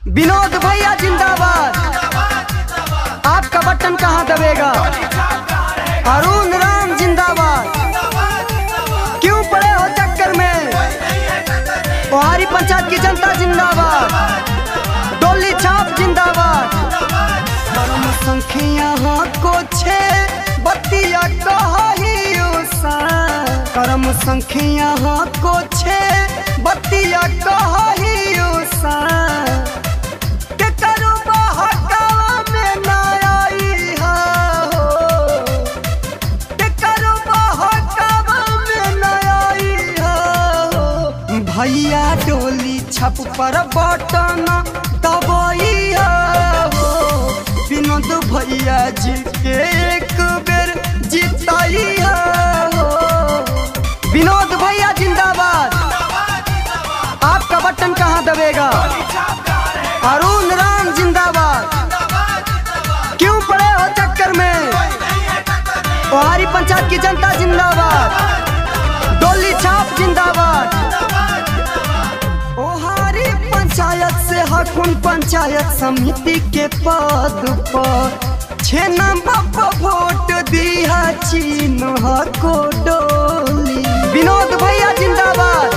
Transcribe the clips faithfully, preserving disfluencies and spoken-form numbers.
विनोद भैया जिंदाबाद। आपका बटन कहाँ दबेगा? अरुण राम जिंदाबाद। क्यों पड़े हो चक्कर में? कुहारी पंचायत की जनता जिंदाबाद। डोली छाप जिंदाबाद। कर्म संख्या को छे बतिया कहियो सा। कर्म संख्या को छे बतिया कहियो सा। भैया डोली छप पर बटन दबाइया हो। विनोद भैया जी के एक बेर जिताइया हो। विनोद भैया जिंदाबाद। आपका बटन कहाँ दबेगा? अरुण राम जिंदाबाद। क्यों पड़े हो चक्कर में? कुहारी पंचायत की जनता जिंदाबाद। डोली छाप जिंदाबाद। पंचायत से हकुन पंचायत समिति के पद पर छह नंबर पर वोट दिया चिन्ह को डोली। विनोद भैया जिंदाबाद।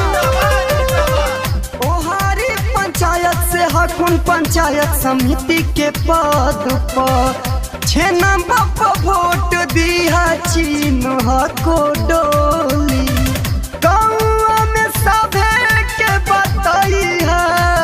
ओहारी पंचायत से हकुन पंचायत समिति के पद पर छह नंबर पर वोट दिया चिन्ह को डोली। गाँव में सभे के बताइया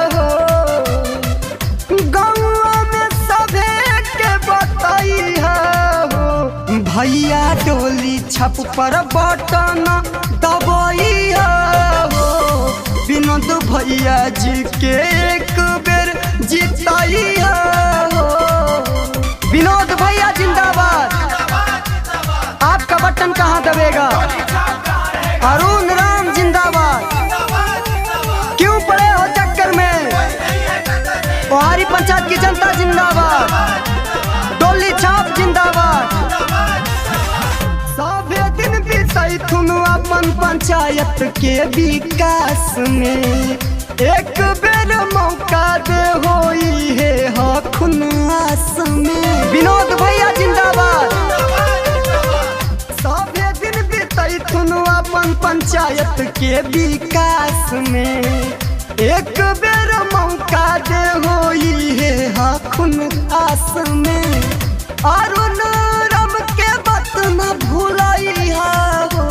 भैया डोली छप पर बटन दबाइया हो। विनोद भैया जी के एक बेर जिताइया हो। विनोद भैया जिंदाबाद। आपका बटन कहाँ दबेगा? अरुण राम जिंदाबाद। क्यों पड़े हो चक्कर में? कुहारी पंचायत की जनता जिंदाबाद। डोली छाप जिंदाबाद। अपन पंचायत के विकास में एक बेर मौका दे होई है हकुन आस में। विनोद भैया जिंदाबाद। सभे दिन बीतई थुनु अपन पंचायत के विकास में एक बेर मौका दे होई है हकुन आस में। अरुण राम के बात न भूलइहा हो।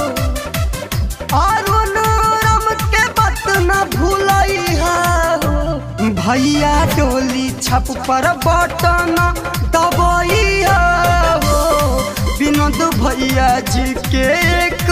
अरुण राम के बात न भूलइहा हो। भैया डोली छप पर बटन दबाइया हो। विनोद भैया जी के